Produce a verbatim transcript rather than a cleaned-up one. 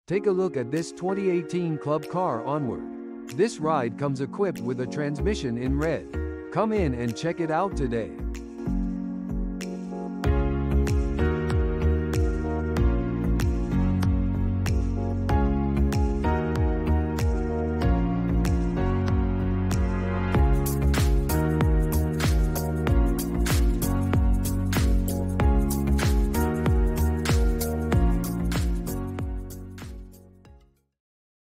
Take a look at this twenty eighteen club car Onward. This ride comes equipped with a transmission in red. Come in and check it out today.